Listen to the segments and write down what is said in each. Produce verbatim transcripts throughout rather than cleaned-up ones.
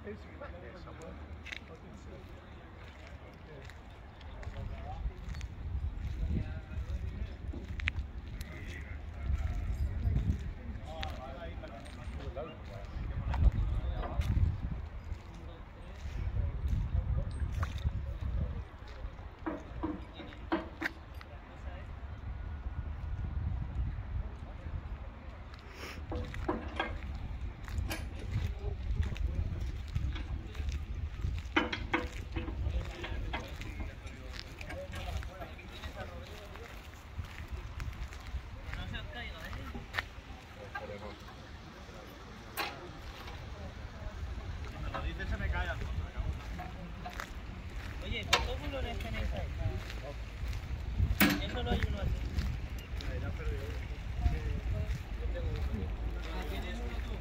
Oye, ¿cuántos bulones tenéis ahí? Eso no hay uno así. ¿Tienes uno tú?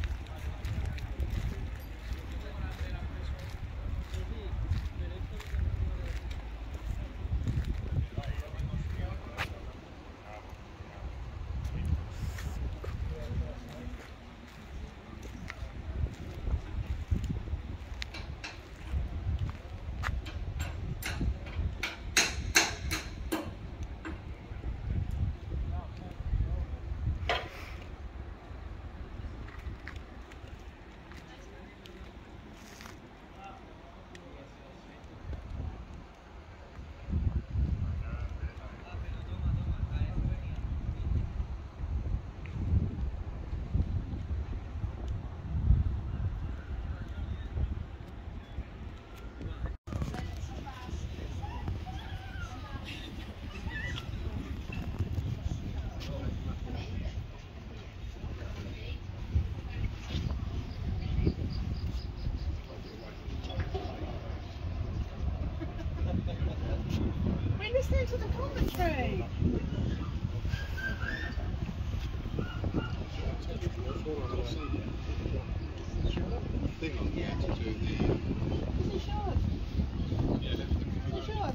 We're listening to the commentary. Thing on here to do the. Is it short? Yeah, Is it short?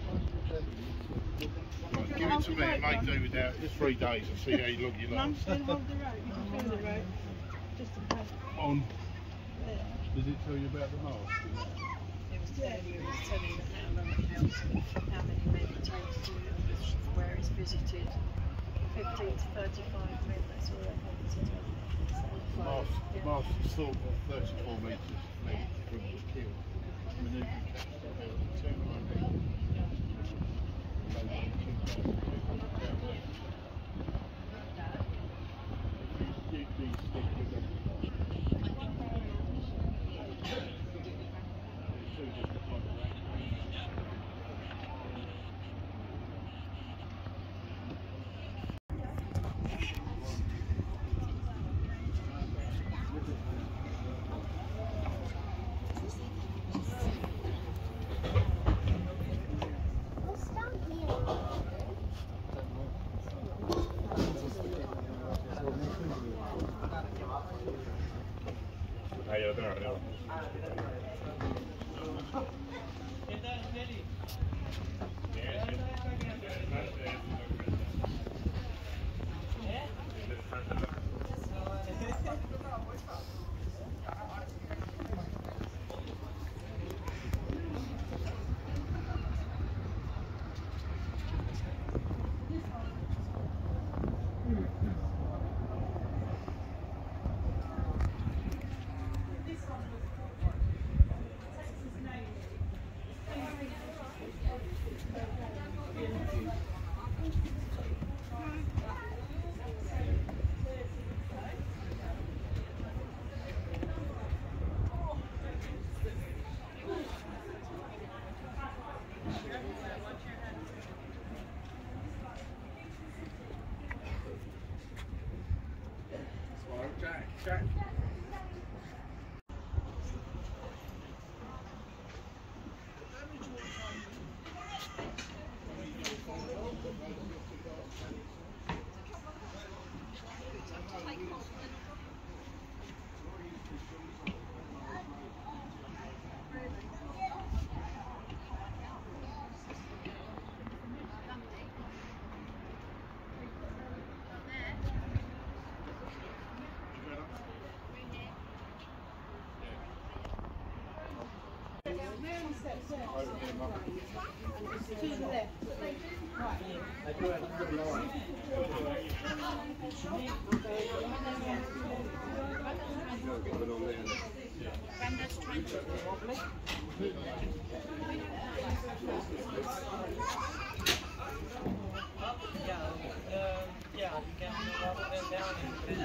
Right, give it to me, it may do without it's three days and see how you look your Mum, last. then hold the rope. You can feel the rope. Just in case. On. There. Does it tell you about the mast? It was telling you, it was telling you how long it helps, how many men it takes to, where it's visited. fifteen to thirty-five men, that's all they have to tell you. The mast, the mast is thought of thirty-four metres length from the keel. Manoeuvring capacity of two ninety. Ah, ya lo tengo arriba. ¿Qué tal, Kelly? two steps there. To the left. Yeah, uh, yeah, you can walk them down and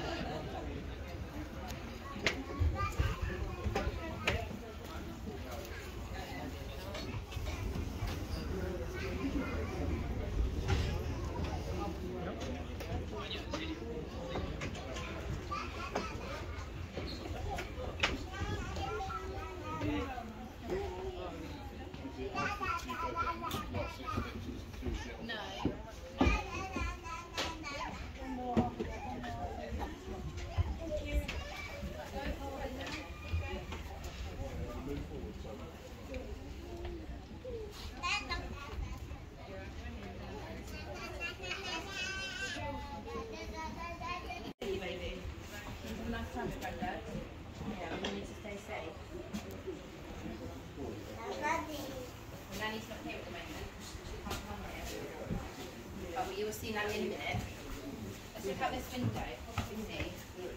Nanny's not here at the moment. She can't come here. Oh, well, you will see Nanny in a minute. Let's look out this window. What can we see?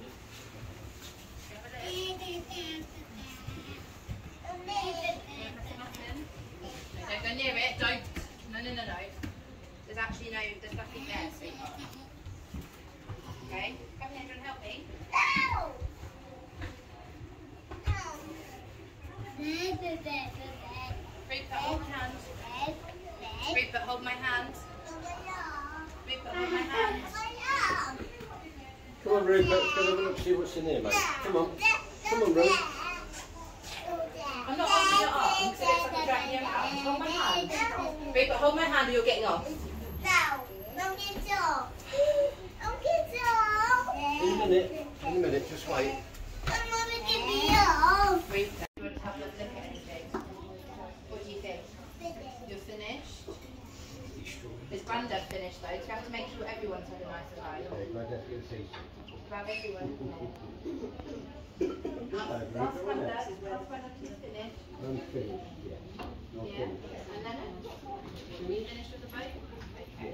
Don't go near it. Don't. No, no, no, no. There's actually no. There's nothing there, sweetheart. Okay. Come here. Do you want to help me? Rupert, hold my hand. Rupert, hold my hand. Rupert, hold my hand. Come on, Rupert, let's go have a look, see what's in there, mate. Come on. Come on, Rupert. I'm not holding your arm because it looks like I'm dragging your arm. Hold my hand. Rupert, hold my hand or you're getting off. In a minute, in a minute, just wait. Rupert, you want to have a look at anything? What do you think? You're finished? Is Grandad finished though? Do you have to make sure everyone's had a nice time? Okay, Granddad's going to see. Grab everyone. Ask Grandad. Ask Grandad if he's finished. I'm finished, yeah. I'm Yeah. finished. And then, are you finished with the boat? Okay.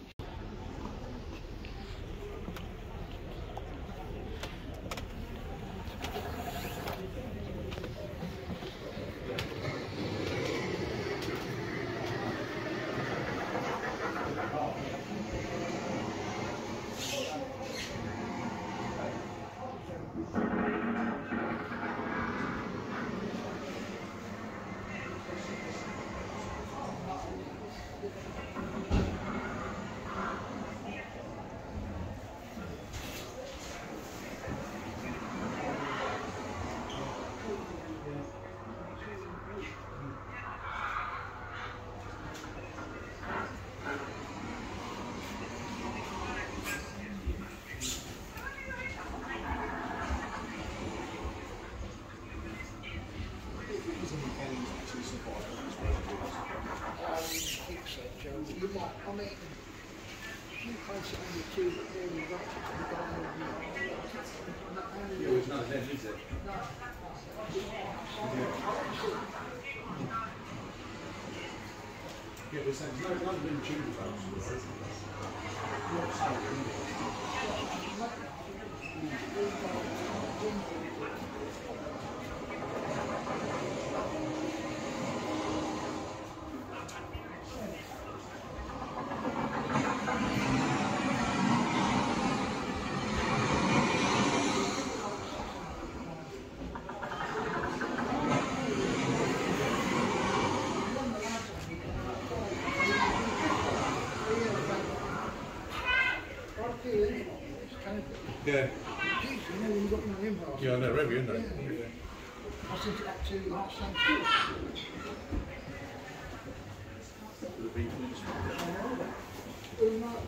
You might, I mean, if you place it on the tube, it really rocks it to the bottom. Yeah, it's not then, is it? Yeah, there's no London tube boats, right? Yeah. Jeez, you know, you've got no impact. Yeah, I know, Revy, isn't it? Yeah. I sent it back to you last time. Who knows?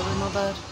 or another